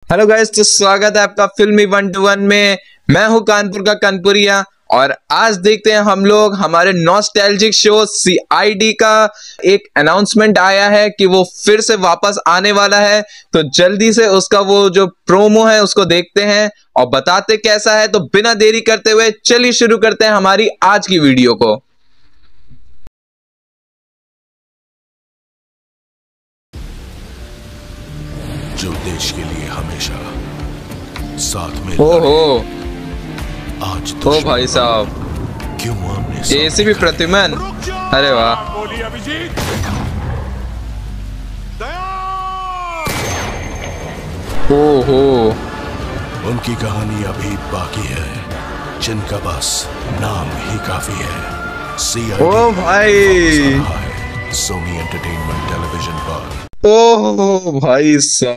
Hello guys, तो स्वागत है आपका फिल्मी 1-to-1 में। मैं हूं कानपुर का कानपुरिया और आज देखते हैं हम लोग हमारे नॉस्टैल्जिक शो सीआईडी का एक अनाउंसमेंट आया है कि वो फिर से वापस आने वाला है। तो जल्दी से उसका वो जो प्रोमो है उसको देखते हैं और बताते कैसा है। तो बिना देरी करते हुए चलिए शुरू करते हैं हमारी आज की वीडियो को। जो देश के लिए हमेशा साथ में ओहो, आज ओ भाई साहब, क्यों हमने एसीपी प्रतिमन, अरे वाह। ओहो, उनकी कहानी अभी बाकी है, जिनका बस नाम ही काफी है। सीआईडी ओ भाई, सोनी एंटरटेनमेंट टेलीविजन पर। ओह भाई साहब,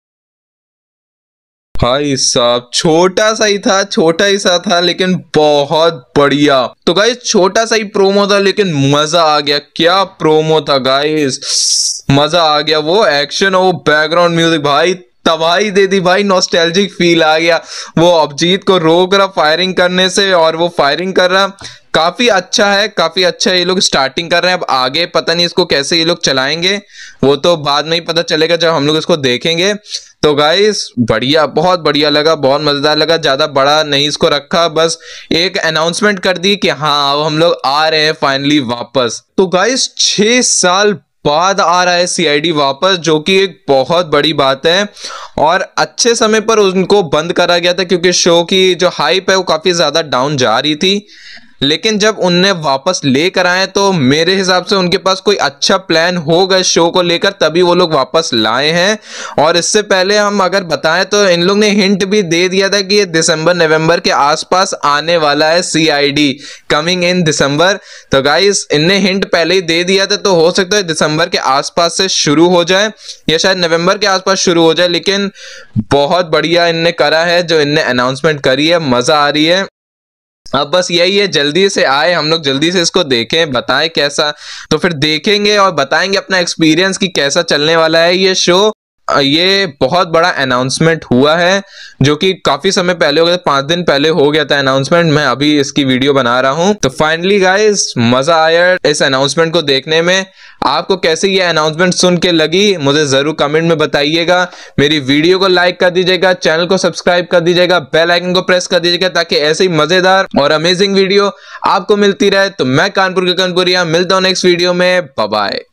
भाई साहब छोटा सा ही था, छोटा ही सा था लेकिन बहुत बढ़िया। तो गाइस छोटा सा ही प्रोमो था लेकिन मजा आ गया। क्या प्रोमो था गाइस, मजा आ गया। वो एक्शन और बैकग्राउंड म्यूजिक भाई तबाही दे दी भाई, नॉस्टैल्जिक फील आ गया। वो अभिजीत को रोक रहा फायरिंग करने से और वो फायरिंग कर रहा। काफी अच्छा है, काफी अच्छा है। ये लोग स्टार्टिंग कर रहे हैं, अब आगे पता नहीं इसको कैसे ये लोग चलाएंगे, वो तो बाद में ही पता चलेगा जब हम लोग इसको देखेंगे। तो गाइस बढ़िया, बहुत बढ़िया लगा, बहुत मजेदार लगा। ज्यादा बड़ा नहीं इसको रखा, बस एक अनाउंसमेंट कर दी कि हाँ अब हम लोग आ रहे हैं फाइनली वापस। तो गाइस 6 साल बाद आ रहा है सीआईडी वापस, जो कि एक बहुत बड़ी बात है। और अच्छे समय पर उनको बंद करा गया था क्योंकि शो की जो हाइप है वो काफी ज्यादा डाउन जा रही थी। लेकिन जब उनने वापस लेकर आए तो मेरे हिसाब से उनके पास कोई अच्छा प्लान होगा इस शो को लेकर, तभी वो लोग वापस लाए हैं। और इससे पहले हम अगर बताएं तो इन लोग ने हिंट भी दे दिया था कि ये दिसंबर नवंबर के आसपास आने वाला है, सीआईडी कमिंग इन दिसंबर। तो गाइस इनने हिंट पहले ही दे दिया था, तो हो सकता है दिसंबर के आसपास से शुरू हो जाए या शायद नवंबर के आसपास शुरू हो जाए। लेकिन बहुत बढ़िया इनने करा है, जो इनने अनाउंसमेंट करी है, मजा आ रही है। अब बस यही है, जल्दी से आए हम लोग, जल्दी से इसको देखें, बताएं कैसा। तो फिर देखेंगे और बताएंगे अपना एक्सपीरियंस कि कैसा चलने वाला है ये शो। ये बहुत बड़ा अनाउंसमेंट हुआ है जो कि काफी समय पहले हो गया था, 5 दिन पहले हो गया था अनाउंसमेंट। मैं अभी इसकी वीडियो बना रहा हूं। तो फाइनली गाइस मजा आया इस अनाउंसमेंट को देखने में। आपको कैसे ये अनाउंसमेंट सुन के लगी मुझे जरूर कमेंट में बताइएगा। मेरी वीडियो को लाइक कर दीजिएगा, चैनल को सब्सक्राइब कर दीजिएगा, बेल आइकन को प्रेस कर दीजिएगा ताकि ऐसे ही मजेदार और अमेजिंग वीडियो आपको मिलती रहे। तो मैं कानपुर के कानपुरिया, मिलता हूं नेक्स्ट वीडियो में। Bye bye.